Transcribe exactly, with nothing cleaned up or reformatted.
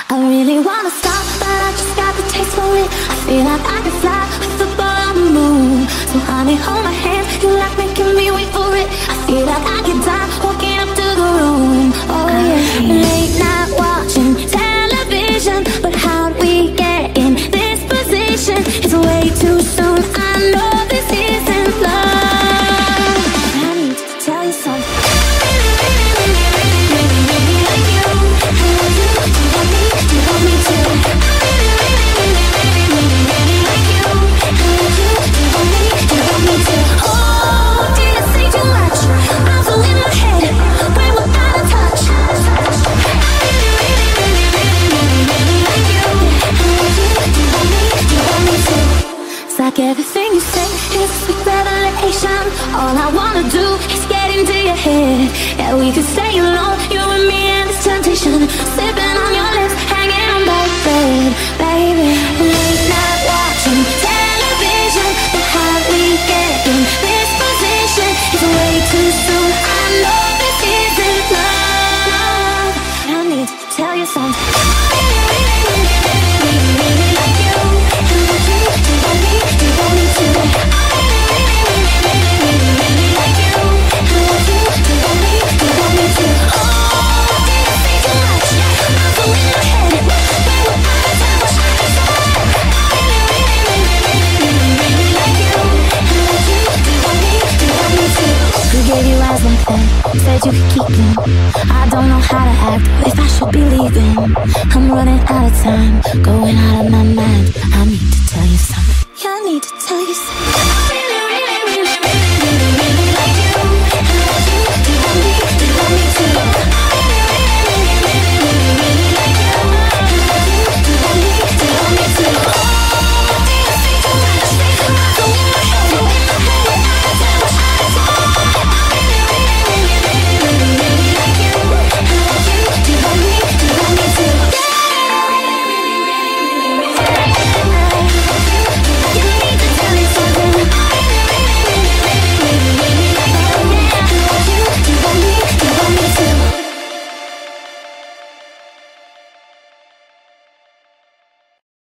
I really wanna stop, but I just got the taste for it. I feel like I can fly with the ball on the moon. So honey, hold my hand, you like making me wait for it. I feel like I can die walking up to the room. Oh yeah. Late night watching television, but how'd we get in this position? It's way too soon, I know this isn't love. I need to tell you something. Like everything you say is a sweet revelation. All I wanna do is get into your head. Yeah, we could stay alone, you and me and this temptation. Sipping on your lips, hanging on by the bed, baby. Late night watching television, but how we get in this position? It's way too soon, I know this isn't love. I need to tell you something. Gave you eyes like that, said you could keep them. I don't know how to act, if I should be leaving. I'm running out of time, going out of my mind. I need to tell you something. Yeah, I need to tell you something.